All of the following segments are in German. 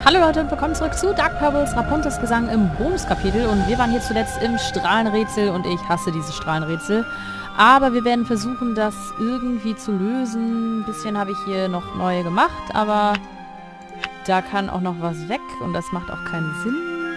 Hallo Leute und willkommen zurück zu Dark Pebbles Rapunzels Gesang im Bonuskapitel und wir waren hier zuletzt im Strahlenrätsel und ich hasse diese Strahlenrätsel. Aber wir werden versuchen, das irgendwie zu lösen. Ein bisschen habe ich hier noch neu gemacht, aber da kann auch noch was weg und das macht auch keinen Sinn.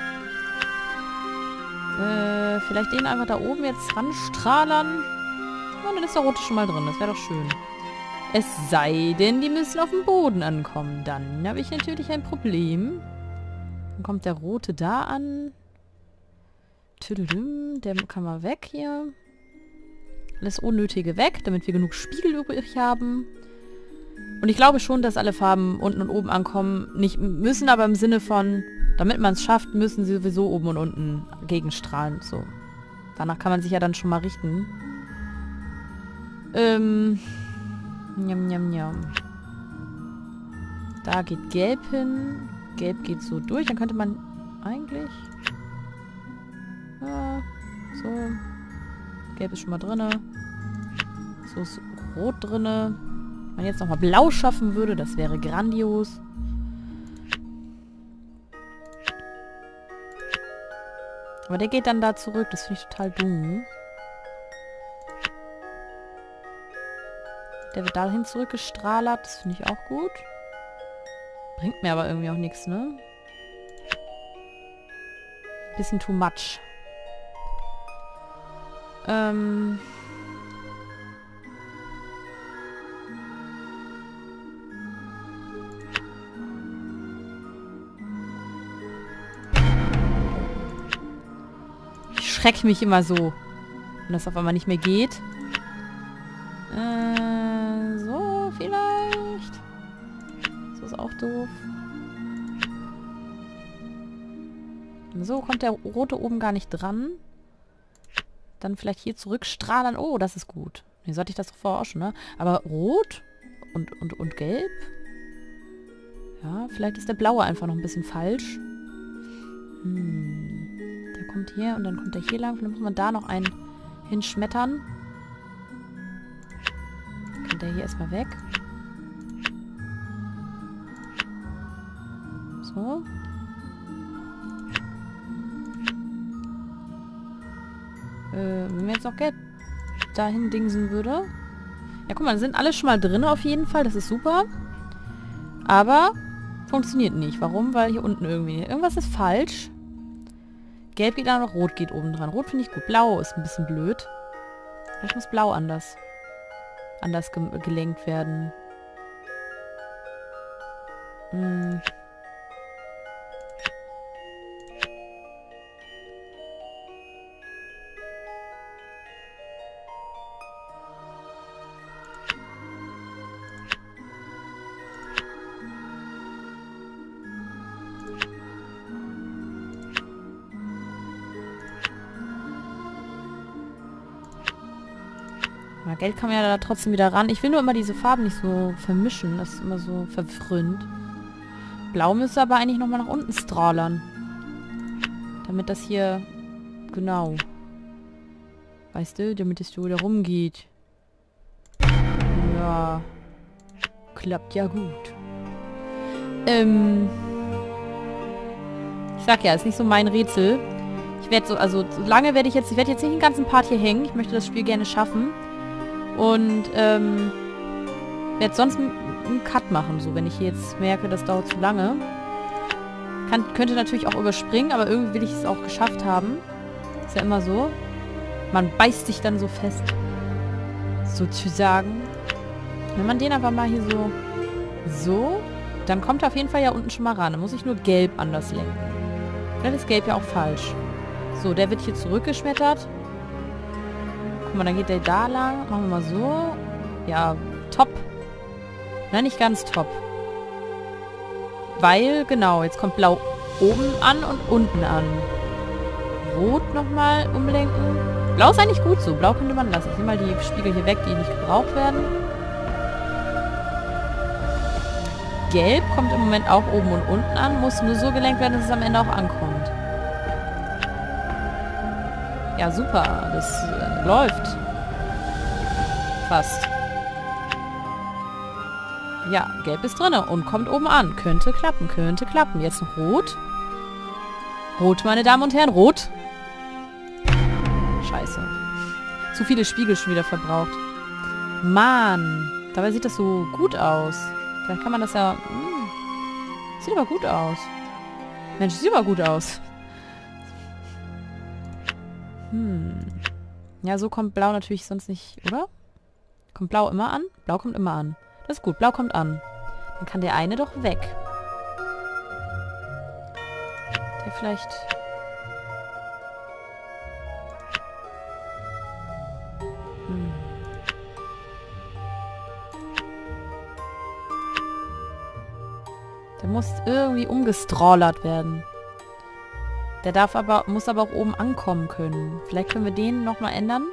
Vielleicht den einfach da oben jetzt ranstrahlern. Und dann ist der rote schon mal drin, das wäre doch schön. Es sei denn, die müssen auf dem Boden ankommen. Dann habe ich natürlich ein Problem. Dann kommt der rote da an. Tüdelüm, der kann mal weg hier. Alles Unnötige weg, damit wir genug Spiegel übrig haben. Und ich glaube schon, dass alle Farben unten und oben ankommen. Nicht müssen, aber im Sinne von, damit man es schafft, müssen sie sowieso oben und unten gegenstrahlen. So. Danach kann man sich ja dann schon mal richten. Njam, njam, njam. Da geht Gelb hin. Gelb geht so durch. Dann könnte man eigentlich... Ja, so. Gelb ist schon mal drinne. So ist Rot drinne. Wenn man jetzt nochmal Blau schaffen würde, das wäre grandios. Aber der geht dann da zurück. Das finde ich total dumm. Der wird dahin zurückgestrahlt. Das finde ich auch gut. Bringt mir aber irgendwie auch nichts, ne? Bisschen too much. Ich schrecke mich immer so. Wenn das auf einmal nicht mehr geht. So, vielleicht. So ist auch doof. So, kommt der rote oben gar nicht dran. Dann vielleicht hier zurückstrahlen. Oh, das ist gut. Nee, sollte ich das doch vorher auch schon, ne? Aber rot und gelb? Ja, vielleicht ist der blaue einfach noch ein bisschen falsch. Der kommt hier und dann kommt der hier lang. Dann muss man da noch einen hinschmettern. Kommt der hier erstmal weg. So. Wenn wir jetzt noch Gelb dahin dingsen würde. Ja, guck mal, sind alle schon mal drin auf jeden Fall. Das ist super. Aber funktioniert nicht. Warum? Weil hier unten irgendwie... Irgendwas ist falsch. Gelb geht da noch, Rot geht oben dran. Rot finde ich gut. Blau ist ein bisschen blöd. Vielleicht muss Blau anders gelenkt werden. Aber Gelb kann man ja da trotzdem wieder ran. Ich will nur immer diese Farben nicht so vermischen. Das ist immer so verwirrend. Blau müsste aber eigentlich nochmal nach unten strahlern. Damit das hier... Genau. Weißt du, damit es so wieder rumgeht. Ja. Klappt ja gut. Ich sag ja, ist nicht so mein Rätsel. Ich werde so, also lange werde ich werde jetzt nicht den ganzen Part hier hängen. Ich möchte das Spiel gerne schaffen. Und werde sonst einen Cut machen, so wenn ich jetzt merke, das dauert zu lange. Könnte natürlich auch überspringen, aber irgendwie will ich es auch geschafft haben. Ist ja immer so. Man beißt sich dann so fest. Sozusagen. Wenn man den aber mal hier so, dann kommt er auf jeden Fall ja unten schon mal ran. Dann muss ich nur Gelb anders lenken. Vielleicht ist Gelb ja auch falsch. So, der wird hier zurückgeschmettert. Guck mal, dann geht der da lang. Machen wir mal so. Ja, top. Nein, nicht ganz top. Weil, genau, jetzt kommt Blau oben an und unten an. Rot nochmal umlenken. Blau ist eigentlich gut so. Blau könnte man lassen. Ich nehme mal die Spiegel hier weg, die nicht gebraucht werden. Gelb kommt im Moment auch oben und unten an. Muss nur so gelenkt werden, dass es am Ende auch ankommt. Ja, super. Das läuft. Fast. Ja, gelb ist drin und kommt oben an. Könnte klappen, könnte klappen. Jetzt noch rot. Rot, meine Damen und Herren, rot. Scheiße. Zu viele Spiegel schon wieder verbraucht. Mann. Dabei sieht das so gut aus. Vielleicht kann man das ja... Sieht aber gut aus. Mensch, sieht aber gut aus. Ja, so kommt Blau natürlich sonst nicht, oder? Kommt Blau immer an? Blau kommt immer an. Das ist gut, Blau kommt an. Dann kann der eine doch weg. Der vielleicht... Der muss irgendwie umgestrollert werden. Der muss aber auch oben ankommen können. Vielleicht können wir den nochmal ändern.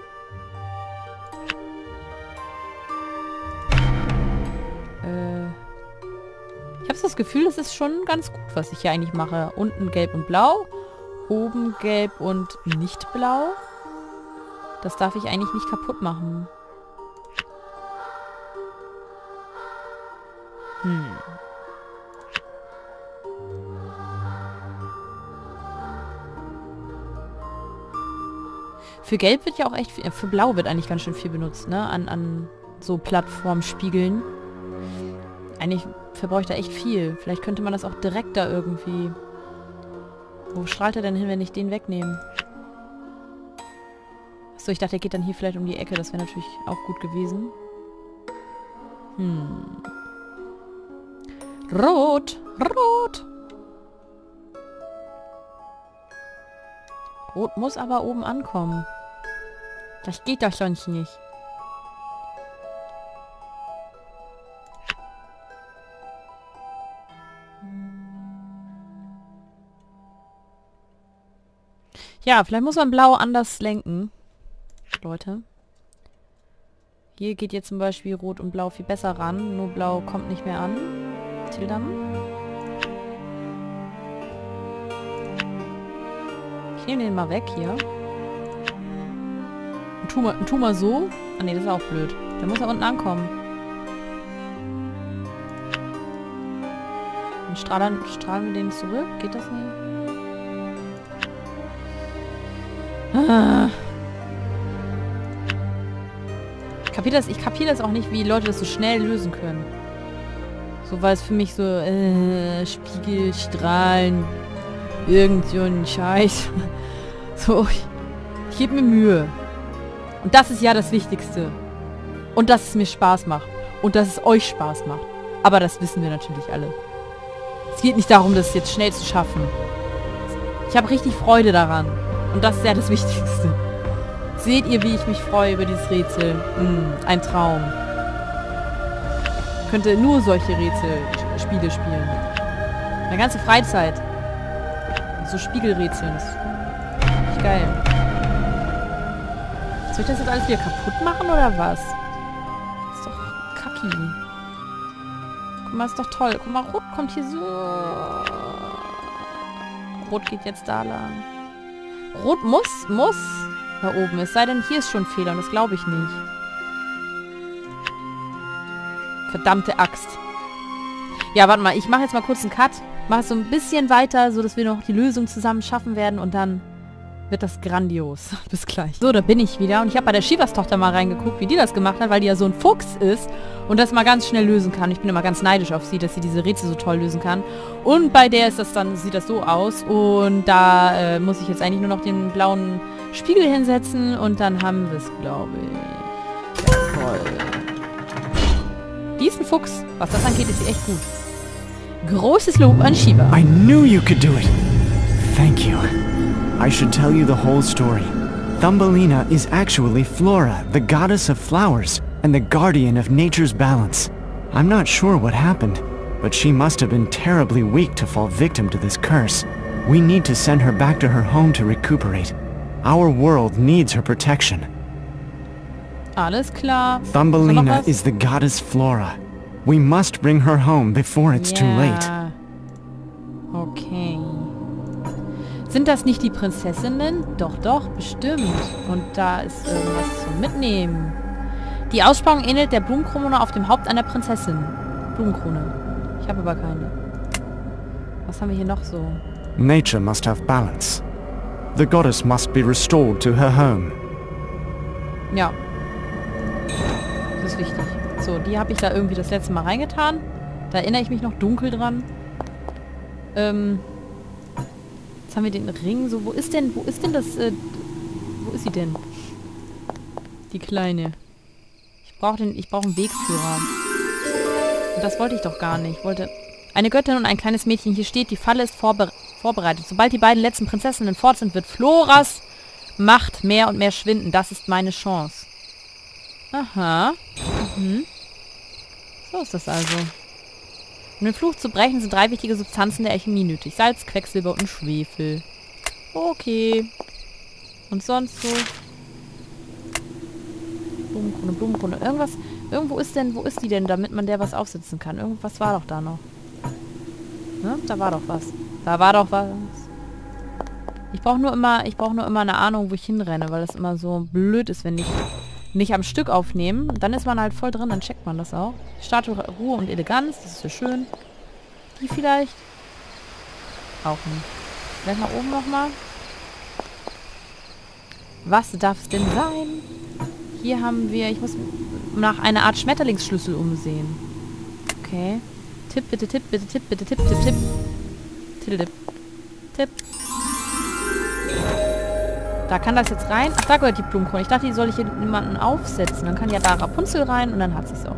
Ich habe so das Gefühl, das ist schon ganz gut, was ich hier eigentlich mache. Unten gelb und blau. Oben gelb und nicht blau. Das darf ich eigentlich nicht kaputt machen. Für Gelb wird ja auch echt viel, für Blau wird eigentlich ganz schön viel benutzt, ne? An so Plattformspiegeln. Eigentlich verbrauche ich da echt viel. Vielleicht könnte man das auch direkt da irgendwie... Wo strahlt er denn hin, wenn ich den wegnehme? Achso, ich dachte, er geht dann hier vielleicht um die Ecke. Das wäre natürlich auch gut gewesen. Rot! Rot! Rot muss aber oben ankommen. Das geht doch sonst nicht. Ja, vielleicht muss man Blau anders lenken. Leute. Hier geht jetzt zum Beispiel Rot und Blau viel besser ran. Nur Blau kommt nicht mehr an. Tildam. Ich nehme den mal weg hier. Und tu mal so. Ah ne, das ist auch blöd. Der muss da unten ankommen. Und strahlen wir den zurück? Geht das nicht? Ah. Ich kapiere das auch nicht, wie Leute das so schnell lösen können. So, weil es für mich so, Spiegel, Strahlen, irgend so ein Scheiß. So, ich gebe mir Mühe. Und das ist ja das Wichtigste. Und dass es mir Spaß macht. Und dass es euch Spaß macht. Aber das wissen wir natürlich alle. Es geht nicht darum, das jetzt schnell zu schaffen. Ich habe richtig Freude daran. Und das ist ja das Wichtigste. Seht ihr, wie ich mich freue über dieses Rätsel? Ein Traum. Ich könnte nur solche Rätselspiele spielen. Meine ganze Freizeit. So Spiegelrätseln. Das ist richtig geil. Soll ich das jetzt alles wieder kaputt machen oder was? Das ist doch kacki. Guck mal, ist doch toll. Guck mal, Rot kommt hier so. Rot geht jetzt da lang. Rot muss da oben. Es sei denn, hier ist schon ein Fehler und das glaube ich nicht. Verdammte Axt. Ja, warte mal. Ich mache jetzt mal kurz einen Cut. Mache es so ein bisschen weiter, sodass wir noch die Lösung zusammen schaffen werden und dann wird das grandios. Bis gleich. So, da bin ich wieder und ich habe bei der Shivas-Tochter mal reingeguckt, wie die das gemacht hat, weil die ja so ein Fuchs ist und das mal ganz schnell lösen kann. Ich bin immer ganz neidisch auf sie, dass sie diese Rätsel so toll lösen kann. Und bei der ist das dann, sieht das so aus und da muss ich jetzt eigentlich nur noch den blauen Spiegel hinsetzen und dann haben wir es, glaube ich. Jawohl. Die ist ein Fuchs. Was das angeht, ist sie echt gut. Großes Lob an Shiva. I knew you could do it. Thank you. I should tell you the whole story. Thumbelina is actually Flora, the goddess of flowers, and the guardian of nature's balance. I'm not sure what happened, but she must have been terribly weak to fall victim to this curse. We need to send her back to her home to recuperate. Our world needs her protection. Alles klar. Thumbelina is the goddess Flora. We must bring her home before it's too late. Okay. Sind das nicht die Prinzessinnen? Doch, doch, bestimmt. Und da ist irgendwas zum Mitnehmen. Die Aussparung ähnelt der Blumenkrone auf dem Haupt einer Prinzessin. Blumenkrone. Ich habe aber keine. Was haben wir hier noch so? Nature must have balance. The goddess must be restored to her home. Ja. Das ist wichtig. So, die habe ich da irgendwie das letzte Mal reingetan. Da erinnere ich mich noch dunkel dran. Jetzt haben wir den Ring. So, wo ist denn das, wo ist sie denn? Die Kleine. Ich brauche einen Wegführer. Und das wollte ich doch gar nicht. Ich wollte... Eine Göttin und ein kleines Mädchen. Hier steht, die Falle ist vorbereitet. Sobald die beiden letzten Prinzessinnen fort sind, wird Floras Macht mehr und mehr schwinden. Das ist meine Chance. Aha. Mhm. So ist das also. Um den Fluch zu brechen, sind 3 wichtige Substanzen der Alchemie nötig. Salz, Quecksilber und Schwefel. Okay. Und sonst so... Blumenkrone, Blumenkrone. Irgendwo ist die denn, damit man der was aufsetzen kann? Irgendwas war doch da noch. Ne? Da war doch was. Da war doch was. Ich brauche nur immer eine Ahnung, wo ich hinrenne, weil das immer so blöd ist, wenn ich nicht am Stück aufnehme. Dann ist man halt voll drin, dann checkt man das auch. Statue Ruhe und Eleganz, das ist ja schön. Die vielleicht? Auch nicht. Vielleicht nach oben nochmal. Was darf es denn sein? Hier haben wir... Ich muss nach einer Art Schmetterlingsschlüssel umsehen. Okay. Tipp, bitte, tipp, bitte, tipp, bitte, tipp, tipp, tipp. Tipp, tipp. Da kann das jetzt rein. Ach, da gehört die Blumenkrone. Ich dachte, die soll ich hier jemanden aufsetzen. Dann kann ja da Rapunzel rein und dann hat sie es auch.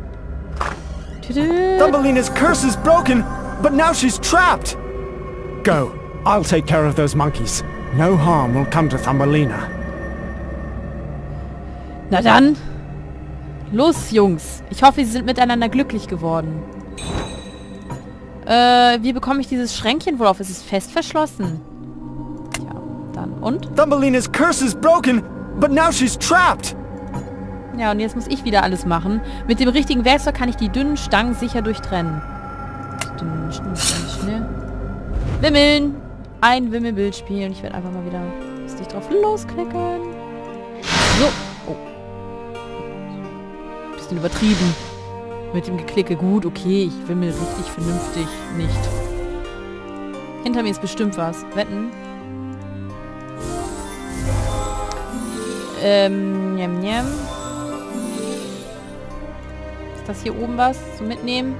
Thumbelina's curse is broken, but now she's trapped. Go. I'll take care of those monkeys. No harm will come to Thumbelina. Na dann. Los, Jungs. Ich hoffe, sie sind miteinander glücklich geworden. Wie bekomme ich dieses Schränkchen wohl auf? Es ist fest verschlossen. Tja, dann. Und? Thumbelina's curse is broken, but now she's trapped. Ja, und jetzt muss ich wieder alles machen. Mit dem richtigen Werkzeug kann ich die dünnen Stangen sicher durchtrennen. Schnell. Wimmeln! Ein Wimmelbild spielen. Ich werde einfach mal wieder lustig drauf losklicken. So. Oh. Bisschen übertrieben. Mit dem Geklicke. Gut, okay. Ich wimmel richtig vernünftig nicht. Hinter mir ist bestimmt was. Wetten? Njam. Ist das hier oben was zum Mitnehmen?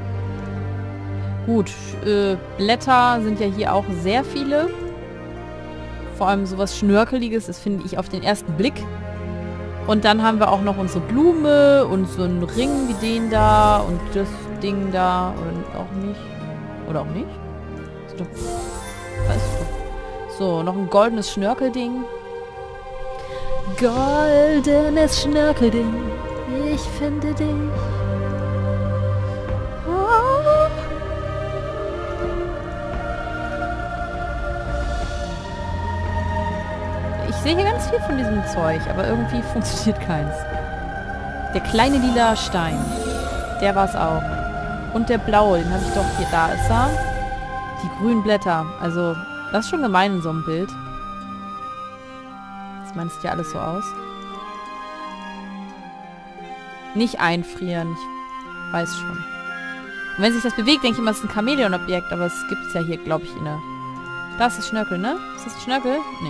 Gut, Blätter sind ja hier auch sehr viele. Vor allem sowas Schnörkeliges, das finde ich auf den ersten Blick. Und dann haben wir auch noch unsere Blume und so einen Ring wie den da und das Ding da und auch nicht. Oder auch nicht? So, noch ein goldenes Schnörkelding. Goldenes Schnörkelding, ich finde dich. Oh. Ich sehe hier ganz viel von diesem Zeug, aber irgendwie funktioniert keins. Der kleine lila Stein, der war es auch. Und der blaue, den habe ich doch hier, da ist er. Die grünen Blätter, also das ist schon gemein in so einem Bild. Das meinst ja alles so aus. Nicht einfrieren, ich weiß schon. Und wenn sich das bewegt, denke ich immer, es ist ein Chamäleon-Objekt, aber es gibt es ja hier, glaube ich, in der... Da ist das Schnörkel, ne? Ist das ein Schnörkel? Nee.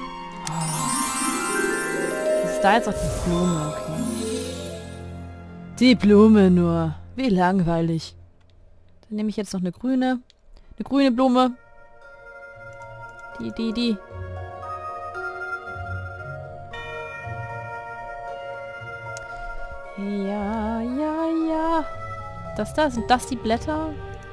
Was ist da jetzt auch die Blume? Okay. Die Blume nur. Wie langweilig. Dann nehme ich jetzt noch eine grüne. Eine grüne Blume. Die. Ja. Sind das die Blätter?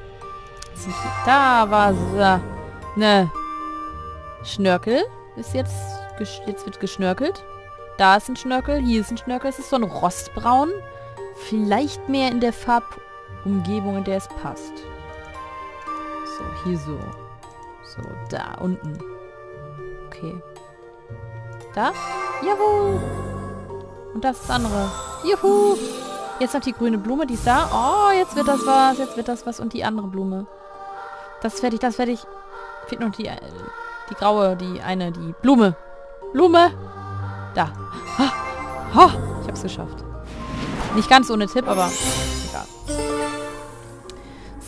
Da war es. Ne. Schnörkel. Ist jetzt wird geschnörkelt. Da ist ein Schnörkel. Hier ist ein Schnörkel. Es ist so ein Rostbraun. Vielleicht mehr in der Farbumgebung, in der es passt. So, hier so. So, da unten. Okay. Da? Jawohl. Und das ist das andere. Juhu. Jetzt noch die grüne Blume, die ist da. Oh, jetzt wird das was. Und die andere Blume. Das ist fertig. Fehlt noch die graue, die Blume. Blume. Da. Ich hab's geschafft. Nicht ganz ohne Tipp, aber egal.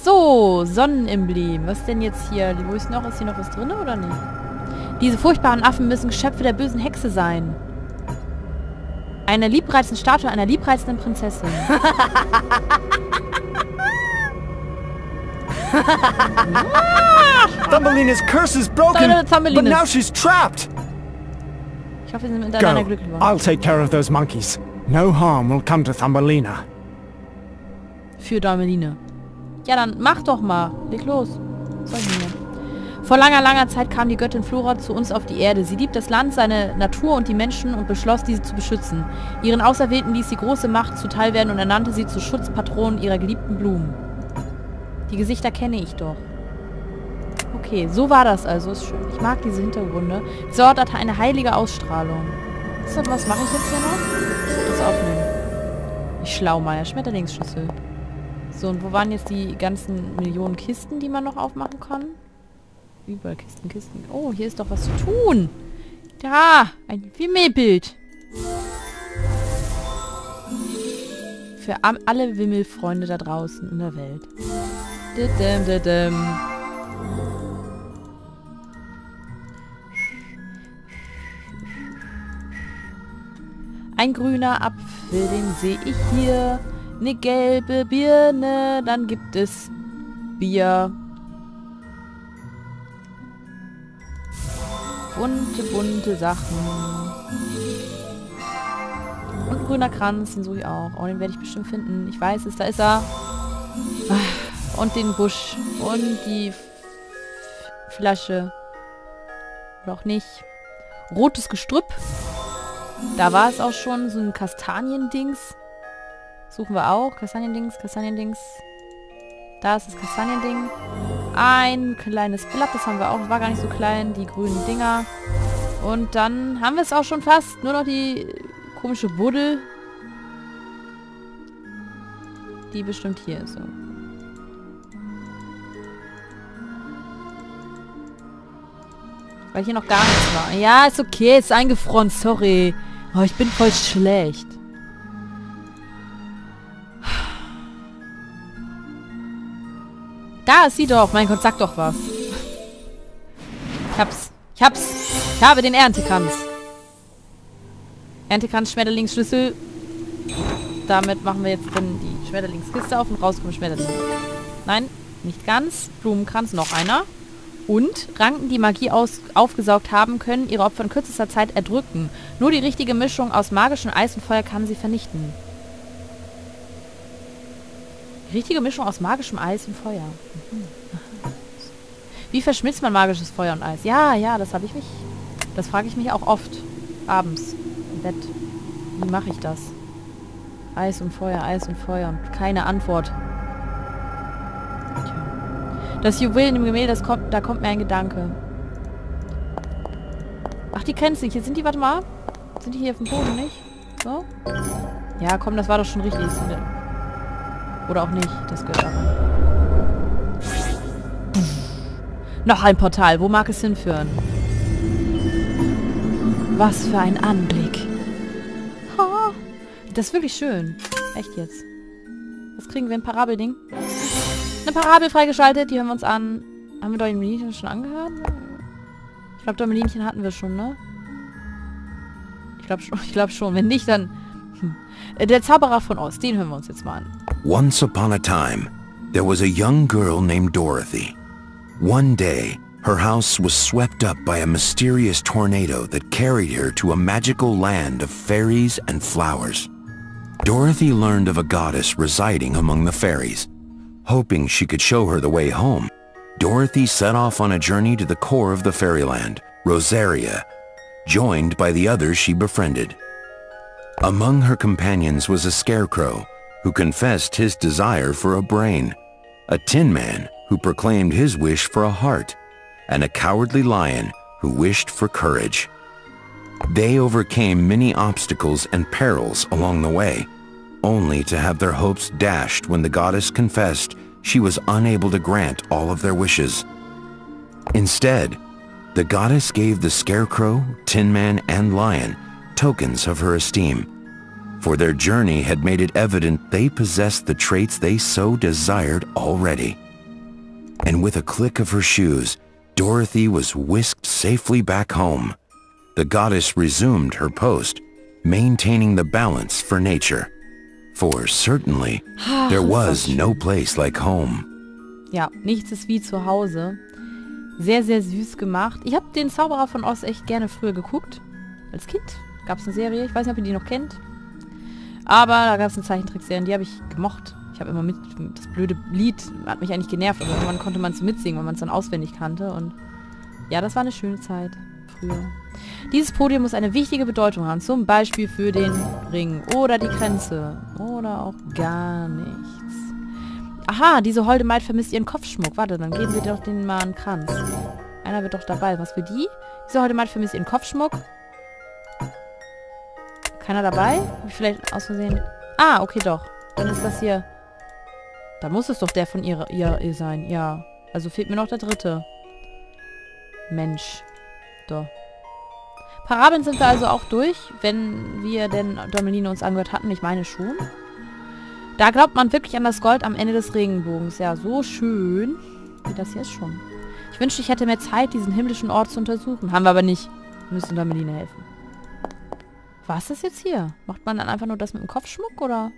So, Sonnenemblem. Was denn jetzt hier? Wo ist noch? Ist hier noch was drin oder nicht? Diese furchtbaren Affen müssen Geschöpfe der bösen Hexe sein. Eine liebreizende Statue einer liebreizenden Prinzessin. Thumbelina's curse is broken, but now she's trapped. Ich hoffe, wir sind miteinander glücklich geworden. I'll take care of those monkeys. No harm will come to Thumbelina. Für Thumbelina. Ja, dann mach doch mal. Leg los. Was soll ich denn hier? Vor langer, langer Zeit kam die Göttin Flora zu uns auf die Erde. Sie liebt das Land, seine Natur und die Menschen und beschloss, diese zu beschützen. Ihren Auserwählten ließ sie große Macht zuteil werden und ernannte sie zu Schutzpatronen ihrer geliebten Blumen. Die Gesichter kenne ich doch. Okay, so war das also. Ist schön. Ich mag diese Hintergründe. Dieser Ort hat eine heilige Ausstrahlung. So, was mache ich jetzt hier noch? Das aufnehmen. Ich Schlaumeier. Schmetterlingsschüssel. So, und wo waren jetzt die ganzen Millionen Kisten, die man noch aufmachen kann? Überall Kisten, Kisten. Oh, hier ist doch was zu tun. Da, ein Wimmelbild. Für alle Wimmelfreunde da draußen in der Welt. Ein grüner Apfel, den sehe ich hier. Eine gelbe Birne, dann gibt es Bier. Bunte Sachen. Und grüner Kranz, den suche ich auch. Oh, den werde ich bestimmt finden. Ich weiß es, da ist er. Und den Busch. Und die Flasche. Oder auch nicht. Rotes Gestrüpp. Da war es auch schon. So ein Kastaniendings. Suchen wir auch. Kastaniendings, Kastaniendings. Da ist das Kastaniending. Ein kleines Blatt, das haben wir auch. Das war gar nicht so klein. Die grünen Dinger. Und dann haben wir es auch schon fast. Nur noch die komische Buddel. Die bestimmt hier ist. So. Weil hier noch gar nichts war. Ja, ist okay. Ist eingefroren. Sorry. Oh, ich bin voll schlecht. Da ist sie doch. Mein Gott, sag doch was. Ich habe den Erntekranz. Erntekranz, Schmetterlingsschlüssel. Damit machen wir jetzt dann die Schmetterlingskiste auf und raus kommen Schmetterlinge. Nein, nicht ganz. Blumenkranz, noch einer. Und Ranken, die Magie aufgesaugt haben, können ihre Opfer in kürzester Zeit erdrücken. Nur die richtige Mischung aus magischem Eis und Feuer kann sie vernichten. Die richtige Mischung aus magischem Eis und Feuer. Wie verschmilzt man magisches Feuer und Eis? Ja, das frage ich mich auch oft. Abends. Im Bett. Wie mache ich das? Eis und Feuer und keine Antwort. Tja. Das Juwel in dem Gemälde, da kommt mir ein Gedanke. Ach, die kennst du nicht. Hier sind die, warte mal. Sind die hier auf dem Boden, nicht? So? Ja, komm, das war doch schon richtig. Oder auch nicht. Das gehört auch. Noch ein Portal. Wo mag es hinführen? Was für ein Anblick. Ha. Das ist wirklich schön. Echt jetzt. Was kriegen wir? Ein Parabelding? Eine Parabel freigeschaltet. Die hören wir uns an. Haben wir Däumelinchen schon angehört? Ich glaube, Däumelinchen hatten wir schon, ne? Ich glaube schon. Wenn nicht, dann... Der Zauberer von Oz. Den hören wir uns jetzt mal an. Once upon a time, there was a young girl named Dorothy. One day, her house was swept up by a mysterious tornado that carried her to a magical land of fairies and flowers. Dorothy learned of a goddess residing among the fairies. Hoping she could show her the way home, Dorothy set off on a journey to the core of the fairyland, Rosaria, joined by the others she befriended. Among her companions was a scarecrow, who confessed his desire for a brain, a tin man who proclaimed his wish for a heart, and a cowardly lion who wished for courage. They overcame many obstacles and perils along the way, only to have their hopes dashed when the goddess confessed she was unable to grant all of their wishes. Instead, the goddess gave the scarecrow, tin man, and lion tokens of her esteem, for their journey had made it evident they possessed the traits they so desired already. and with a click of her shoes, Dorothy was whisked safely back home. The goddess resumed her post, maintaining the balance for nature. For certainly, there was no place like home. Ja, nichts ist wie zu Hause. Sehr, sehr süß gemacht. Ich habe den Zauberer von Oz echt gerne früher geguckt. Als Kind gab es eine Serie. Ich weiß nicht, ob ihr die noch kennt. Aber da gab es eine Zeichentrickserie, die habe ich gemocht. Ich habe immer mit... Das blöde Lied hat mich eigentlich genervt. Aber irgendwann konnte man es mitsingen, weil man es dann auswendig kannte. Und ja, das war eine schöne Zeit früher. Dieses Podium muss eine wichtige Bedeutung haben. Zum Beispiel für den Ring oder die Grenze. Oder auch gar nichts. Aha, diese holde Maid vermisst ihren Kopfschmuck. Warte, dann geben wir doch denen mal einen Kranz. Einer wird doch dabei. Was für die? Diese holde Maid vermisst ihren Kopfschmuck. Keiner dabei? Hab ich vielleicht aus Versehen... Ah, okay, doch. Dann ist das hier... Dann muss es doch der von ihr sein. Ja. Also fehlt mir noch der dritte. Mensch. Doch. Parabeln sind wir also auch durch, wenn wir denn Dommeline uns angehört hatten. Ich meine schon. Da glaubt man wirklich an das Gold am Ende des Regenbogens. Ja, so schön wie das hier ist schon. Ich wünschte, ich hätte mehr Zeit, diesen himmlischen Ort zu untersuchen. Haben wir aber nicht. Wir müssen Dommeline helfen. Was ist das jetzt hier? Macht man dann einfach nur das mit dem Kopfschmuck, oder?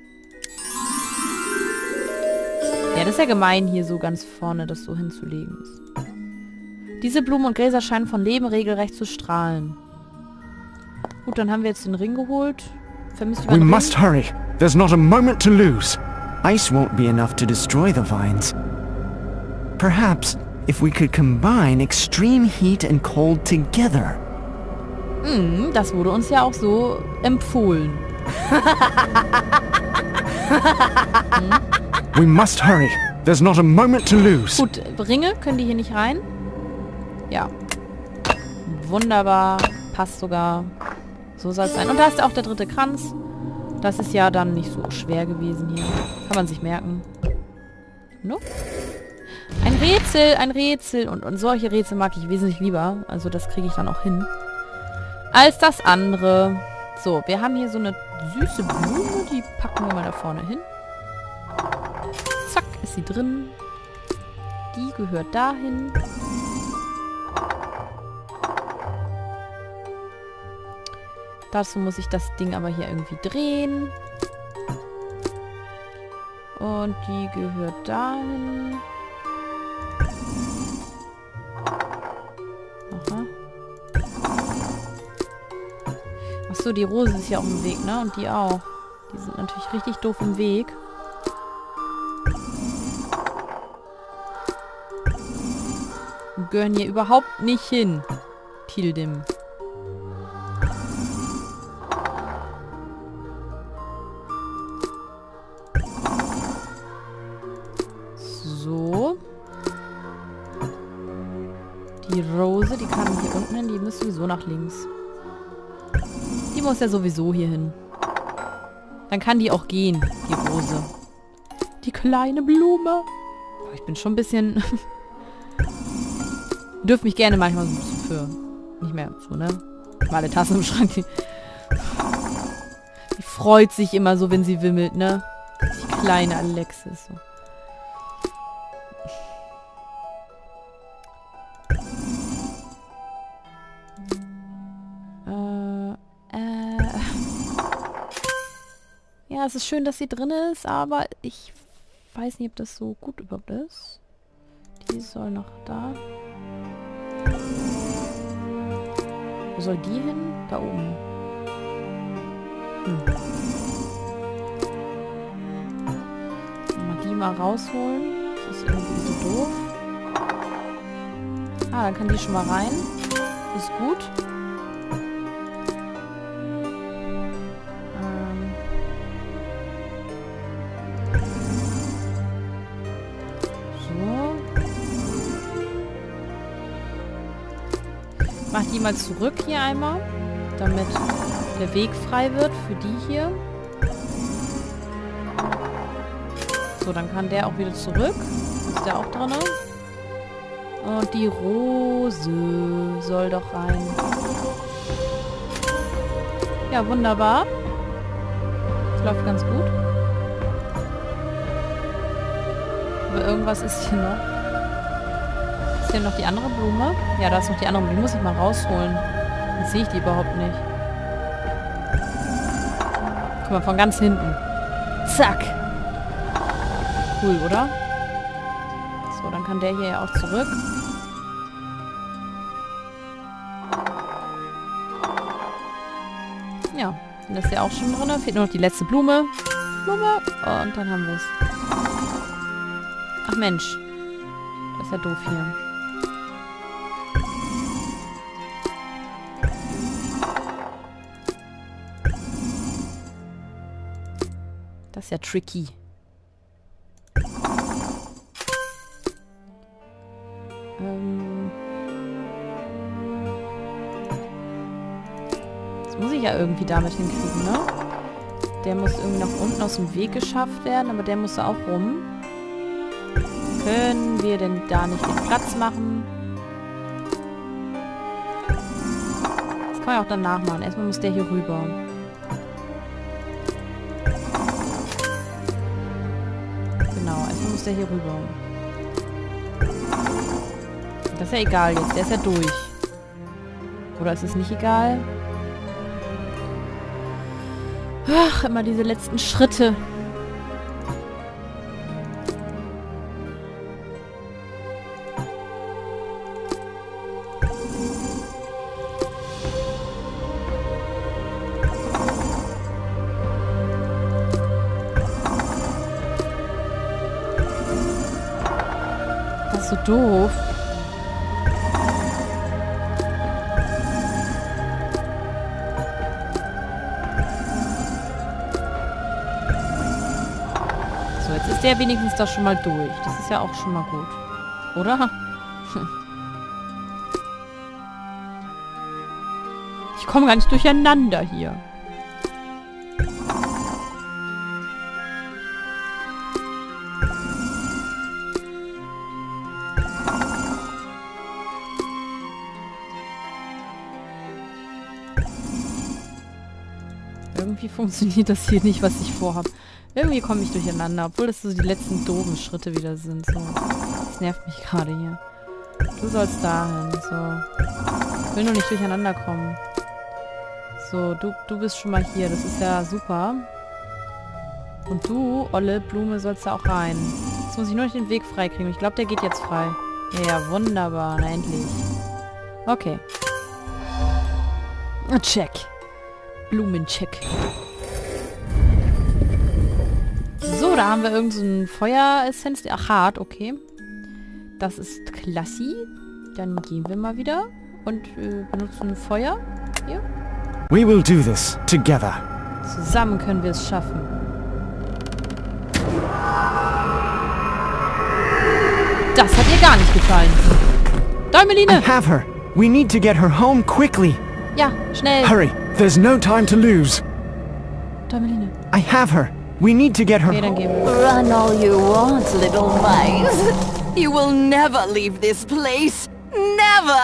Ja, das ist ja gemein, hier so ganz vorne das so hinzulegen. Diese Blumen und Gräser scheinen von Leben regelrecht zu strahlen. Gut, dann haben wir jetzt den Ring geholt. Vermisst jemand We den must hurry. There's not a moment to lose. Ice won't be enough to destroy the vines. Perhaps if we could combine extreme heat and cold together. Das wurde uns ja auch so empfohlen. We must hurry. There's not a moment to lose. Gut, Ringe können die hier nicht rein. Ja. Wunderbar. Passt sogar. So soll es sein. Und da ist auch der dritte Kranz. Das ist ja dann nicht so schwer gewesen hier. Kann man sich merken. No? Ein Rätsel, ein Rätsel. Und solche Rätsel mag ich wesentlich lieber. Also das kriege ich dann auch hin. Als das andere. So, wir haben hier so eine süße Blume. Die packen wir mal da vorne hin. Zack, ist sie drin. Die gehört dahin. Dazu muss ich das Ding aber hier irgendwie drehen. Und die gehört dahin. Aha. Achso, die Rose ist ja auch im Weg, ne? Und die auch. Die sind natürlich richtig doof im Weg. Und gehören hier überhaupt nicht hin. Tildim. So. Die Rose, die kann hier unten hin. Die muss sowieso nach links. Die muss ja sowieso hier hin. Dann kann die auch gehen, die Rose. Die kleine Blume. Ich bin schon ein bisschen... Dürft mich gerne manchmal so ein bisschen für... Nicht mehr so, ne? Mal eine Tasse im Schrank. Die freut sich immer so, wenn sie wimmelt, ne? Die kleine Alexis. So. Ja, es ist schön, dass sie drin ist, aber ich weiß nicht, ob das so gut überhaupt ist. Die soll noch da. Wo soll die hin? Da oben. Mal die mal rausholen. Das ist irgendwie so doof. Ah, dann kann die schon mal rein. Ist gut. Mach die mal zurück hier einmal, damit der Weg frei wird für die hier. So, dann kann der auch wieder zurück. Ist der auch drin? Und die Rose soll doch rein. Ja, wunderbar. Das läuft ganz gut. Aber irgendwas ist hier noch. Ist hier noch die andere Blume? Ja, da ist noch die andere Blume. Die muss ich mal rausholen. Dann sehe ich die überhaupt nicht. Guck mal, von ganz hinten. Zack. Cool, oder? So, dann kann der hier ja auch zurück. Ja, dann ist der auch schon drin. Fehlt nur noch die letzte Blume. Blume. Und dann haben wir es. Ach Mensch. Das ist ja doof hier. Das ist ja tricky. Das muss ich ja irgendwie damit hinkriegen, ne? Der muss irgendwie nach unten aus dem Weg geschafft werden, aber der muss da auch rum. Können wir denn da nicht den Platz machen? Das kann man ja auch danach machen. Erstmal muss der hier rüber. Genau, erstmal muss der hier rüber. Das ist ja egal jetzt. Der ist ja durch. Oder ist es nicht egal? Ach, immer diese letzten Schritte. Das ist so doof. So, jetzt ist der wenigstens da schon mal durch. Das ist ja auch schon mal gut. Oder? Ich komme gar nicht durcheinander hier. Irgendwie funktioniert das hier nicht, was ich vorhabe. Irgendwie komme ich durcheinander, obwohl das so die letzten doofen Schritte wieder sind. So. Das nervt mich gerade hier. Du sollst dahin. So. Ich will nur nicht durcheinander kommen. So, du bist schon mal hier. Das ist ja super. Und du, olle Blume, sollst da auch rein. Jetzt muss ich nur nicht den Weg freikriegen. Ich glaube, der geht jetzt frei. Ja, wunderbar. Na, endlich. Okay. Check. Blumencheck. So, da haben wir irgend so ein Feueressenz. Ach, hart, okay. Das ist klassi. Dann gehen wir mal wieder und benutzen Feuer. Hier. We will do this together. Zusammen können wir es schaffen. Das hat ihr gar nicht gefallen. Däumeline! I have her. We need to get her home quickly. Ja, schnell. Hurry. There's no time to lose. Däumeline. I have her. We need to get her Okay, dann gehen wir. Run all you want, little mice. You will never leave this place. Never!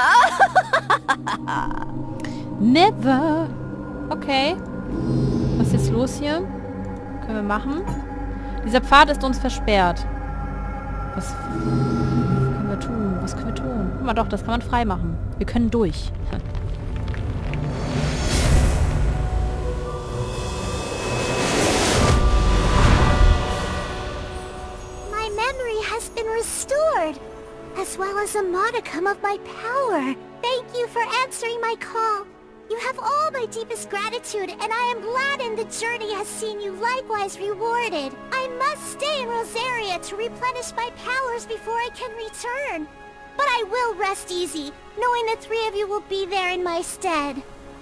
Never. Okay. Was ist jetzt los hier? Können wir machen? Dieser Pfad ist uns versperrt. Was können wir tun? Was können wir tun? Guck mal doch, das kann man frei machen. Wir können durch. My memory has been restored, as well as a modicum of my power. Thank you for answering my call. You have all my deepest gratitude, and I am gladdened the journey has seen you likewise rewarded. I must stay in Rosaria to replenish my powers before I can return. But I will rest easy, knowing the three of you will be there in my stead.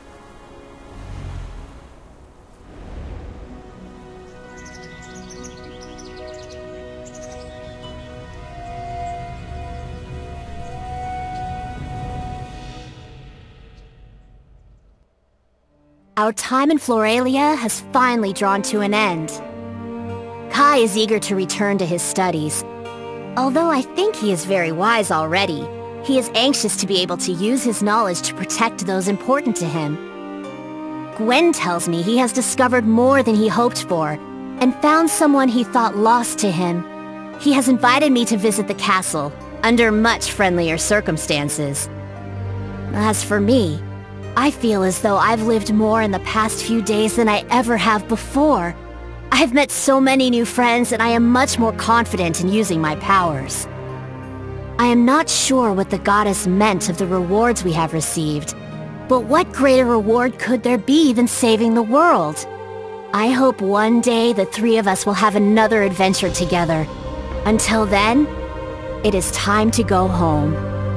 Our time in Floralia has finally drawn to an end. Kai is eager to return to his studies. Although I think he is very wise already, he is anxious to be able to use his knowledge to protect those important to him. Gwen tells me he has discovered more than he hoped for, and found someone he thought lost to him. He has invited me to visit the castle, under much friendlier circumstances. As for me, I feel as though I've lived more in the past few days than I ever have before. I've met so many new friends and I am much more confident in using my powers. I am not sure what the goddess meant of the rewards we have received, but what greater reward could there be than saving the world? I hope one day the three of us will have another adventure together. Until then, it is time to go home.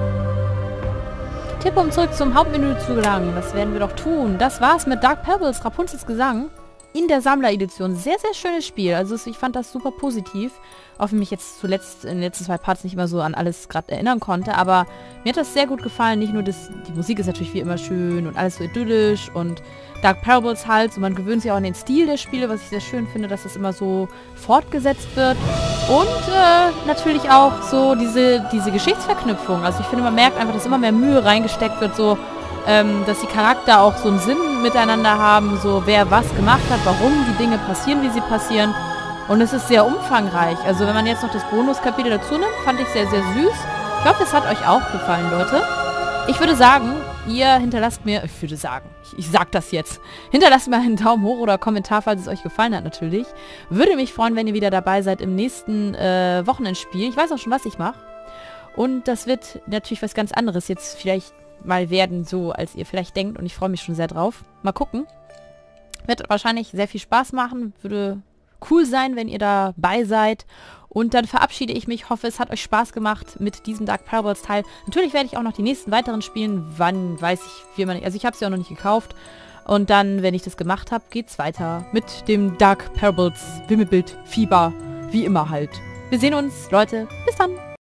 Tipp, um zurück zum Hauptmenü zu gelangen. Das werden wir doch tun. Das war's mit Dark Pebbles, Rapunzels Gesang. In der Sammler-Edition. Sehr, sehr schönes Spiel. Also ich fand das super positiv. Auch wenn ich mich jetzt zuletzt in den letzten 2 Parts nicht mehr so an alles gerade erinnern konnte. Aber mir hat das sehr gut gefallen. Nicht nur die Musik ist natürlich wie immer schön und alles so idyllisch und Dark Pebbles halt. Und man gewöhnt sich auch an den Stil der Spiele, was ich sehr schön finde, dass das immer so fortgesetzt wird. Und natürlich auch so diese Geschichtsverknüpfung. Also ich finde, man merkt einfach, dass immer mehr Mühe reingesteckt wird, so dass die Charakter auch so einen Sinn miteinander haben, so wer was gemacht hat, warum die Dinge passieren, wie sie passieren. Und es ist sehr umfangreich. Also wenn man jetzt noch das Bonuskapitel dazu nimmt, fand ich sehr, sehr süß. Ich glaube, das hat euch auch gefallen, Leute. Ich würde sagen, ihr hinterlasst mir, ich sag das jetzt, hinterlasst mir einen Daumen hoch oder Kommentar, falls es euch gefallen hat natürlich. Würde mich freuen, wenn ihr wieder dabei seid im nächsten Wochenendspiel. Ich weiß auch schon, was ich mache. Und das wird natürlich was ganz anderes jetzt vielleicht mal werden, so als ihr vielleicht denkt. Und ich freue mich schon sehr drauf. Mal gucken. Wird wahrscheinlich sehr viel Spaß machen. Würde cool sein, wenn ihr dabei seid. Und dann verabschiede ich mich. Hoffe, es hat euch Spaß gemacht mit diesem Dark Pebbles Teil. Natürlich werde ich auch noch die nächsten weiteren spielen. Wann, weiß ich, wie man nicht. Also ich habe es ja auch noch nicht gekauft. Und dann, wenn ich das gemacht habe, geht's weiter mit dem Dark Pebbles Wimmelbild Fieber. Wie immer halt. Wir sehen uns, Leute. Bis dann.